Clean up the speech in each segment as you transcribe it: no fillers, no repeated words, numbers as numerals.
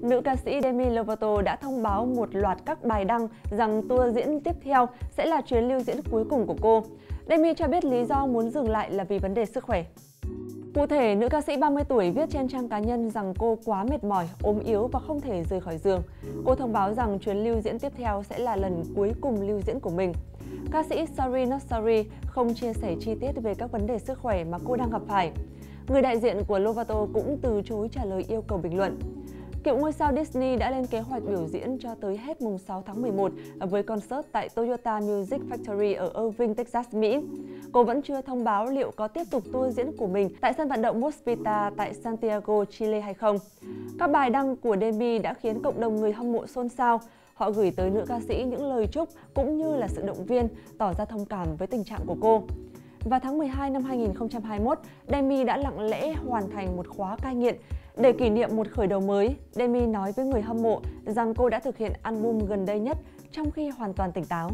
nữ ca sĩ Demi Lovato đã thông báo một loạt các bài đăng rằng tour diễn tiếp theo sẽ là chuyến lưu diễn cuối cùng của cô. Demi cho biết lý do muốn dừng lại là vì vấn đề sức khỏe. Cụ thể, nữ ca sĩ 30 tuổi viết trên trang cá nhân rằng cô quá mệt mỏi, ốm yếu và không thể rời khỏi giường. Cô thông báo rằng chuyến lưu diễn tiếp theo sẽ là lần cuối cùng lưu diễn của mình. Ca sĩ Sorry Not Sorry không chia sẻ chi tiết về các vấn đề sức khỏe mà cô đang gặp phải. Người đại diện của Lovato cũng từ chối trả lời yêu cầu bình luận. Cựu ngôi sao Disney đã lên kế hoạch biểu diễn cho tới hết mùng 6 tháng 11 với concert tại Toyota Music Factory ở Irving, Texas, Mỹ. Cô vẫn chưa thông báo liệu có tiếp tục tour diễn của mình tại sân vận động Mosfeta tại Santiago, Chile hay không. Các bài đăng của Demi đã khiến cộng đồng người hâm mộ xôn xao. Họ gửi tới nữ ca sĩ những lời chúc cũng như là sự động viên, tỏ ra thông cảm với tình trạng của cô. Vào tháng 12 năm 2021, Demi đã lặng lẽ hoàn thành một khóa cai nghiện. Để kỷ niệm một khởi đầu mới, Demi nói với người hâm mộ rằng cô đã thực hiện album gần đây nhất trong khi hoàn toàn tỉnh táo.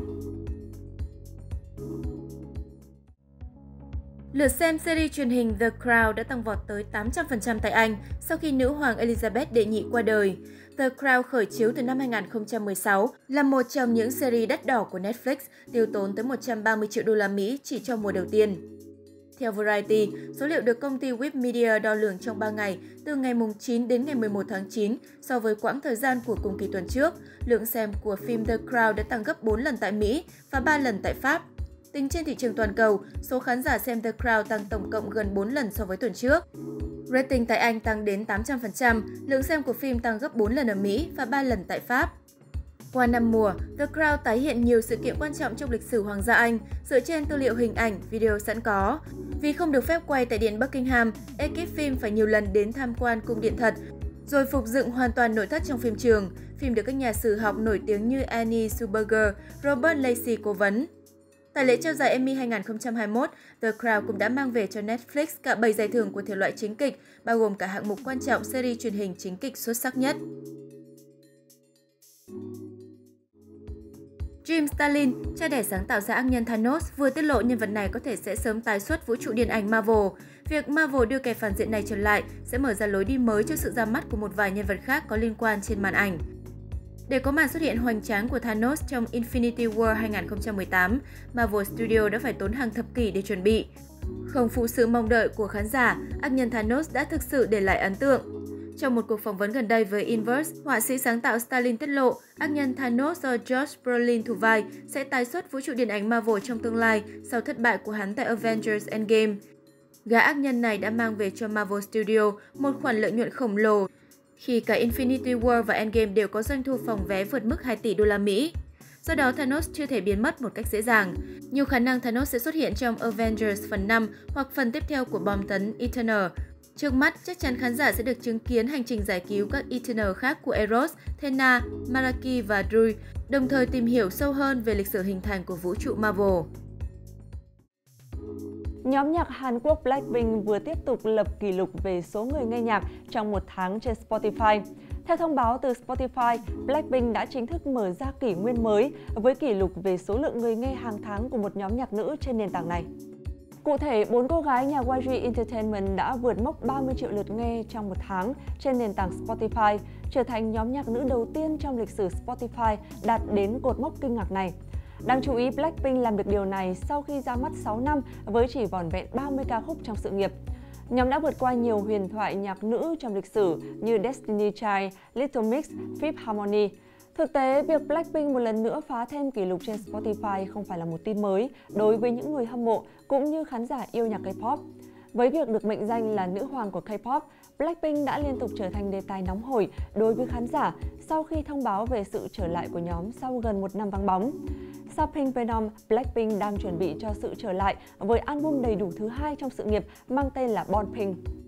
Lượt xem series truyền hình The Crown đã tăng vọt tới 800% tại Anh sau khi nữ hoàng Elizabeth đệ nhị qua đời. The Crown khởi chiếu từ năm 2016, là một trong những series đắt đỏ của Netflix, tiêu tốn tới 130 triệu đô la Mỹ chỉ cho mùa đầu tiên. Theo Variety, số liệu được công ty Whip Media đo lường trong 3 ngày, từ ngày 9 đến ngày 11 tháng 9, so với quãng thời gian của cùng kỳ tuần trước, lượng xem của phim The Crown đã tăng gấp 4 lần tại Mỹ và 3 lần tại Pháp. Tính trên thị trường toàn cầu, số khán giả xem The Crown tăng tổng cộng gần 4 lần so với tuần trước. Rating tại Anh tăng đến 800%, lượng xem của phim tăng gấp 4 lần ở Mỹ và 3 lần tại Pháp. Qua 5 mùa, The Crown tái hiện nhiều sự kiện quan trọng trong lịch sử Hoàng gia Anh dựa trên tư liệu hình ảnh, video sẵn có. Vì không được phép quay tại Điện Buckingham, ekip phim phải nhiều lần đến tham quan cung điện thật, rồi phục dựng hoàn toàn nội thất trong phim trường. Phim được các nhà sử học nổi tiếng như Annie Zuberger, Robert Lacey cố vấn. Tại lễ trao giải Emmy 2021, The Crown cũng đã mang về cho Netflix cả 7 giải thưởng của thể loại chính kịch, bao gồm cả hạng mục quan trọng series truyền hình chính kịch xuất sắc nhất. Jim Starlin, cha đẻ sáng tạo ra ác nhân Thanos, vừa tiết lộ nhân vật này có thể sẽ sớm tái xuất vũ trụ điện ảnh Marvel. Việc Marvel đưa kẻ phản diện này trở lại sẽ mở ra lối đi mới cho sự ra mắt của một vài nhân vật khác có liên quan trên màn ảnh. Để có màn xuất hiện hoành tráng của Thanos trong Infinity War 2018, Marvel Studios đã phải tốn hàng thập kỷ để chuẩn bị. Không phụ sự mong đợi của khán giả, ác nhân Thanos đã thực sự để lại ấn tượng. Trong một cuộc phỏng vấn gần đây với Inverse, họa sĩ sáng tạo Starlin tiết lộ ác nhân Thanos do Josh Brolin thủ vai sẽ tái xuất vũ trụ điện ảnh Marvel trong tương lai sau thất bại của hắn tại Avengers Endgame. Gã ác nhân này đã mang về cho Marvel Studios một khoản lợi nhuận khổng lồ khi cả Infinity War và Endgame đều có doanh thu phòng vé vượt mức 2 tỷ đô la Mỹ. Do đó, Thanos chưa thể biến mất một cách dễ dàng. Nhiều khả năng Thanos sẽ xuất hiện trong Avengers phần 5 hoặc phần tiếp theo của bom tấn Eternal. Trước mắt, chắc chắn khán giả sẽ được chứng kiến hành trình giải cứu các Eternal khác của Eros, Thena, Malaki và Drui, đồng thời tìm hiểu sâu hơn về lịch sử hình thành của vũ trụ Marvel. Nhóm nhạc Hàn Quốc Blackpink vừa tiếp tục lập kỷ lục về số người nghe nhạc trong một tháng trên Spotify. Theo thông báo từ Spotify, Blackpink đã chính thức mở ra kỷ nguyên mới với kỷ lục về số lượng người nghe hàng tháng của một nhóm nhạc nữ trên nền tảng này. Cụ thể, 4 cô gái nhà YG Entertainment đã vượt mốc 30 triệu lượt nghe trong một tháng trên nền tảng Spotify, trở thành nhóm nhạc nữ đầu tiên trong lịch sử Spotify đạt đến cột mốc kinh ngạc này. Đáng chú ý, Blackpink làm được điều này sau khi ra mắt 6 năm với chỉ vỏn vẹn 30 ca khúc trong sự nghiệp. Nhóm đã vượt qua nhiều huyền thoại nhạc nữ trong lịch sử như Destiny Child, Little Mix, Fifth Harmony. Thực tế, việc Blackpink một lần nữa phá thêm kỷ lục trên Spotify không phải là một tin mới đối với những người hâm mộ cũng như khán giả yêu nhạc K-pop. Với việc được mệnh danh là nữ hoàng của K-pop, Blackpink đã liên tục trở thành đề tài nóng hổi đối với khán giả sau khi thông báo về sự trở lại của nhóm sau gần một năm vắng bóng. Sau Pink Venom, Blackpink đang chuẩn bị cho sự trở lại với album đầy đủ thứ hai trong sự nghiệp mang tên là Born Pink.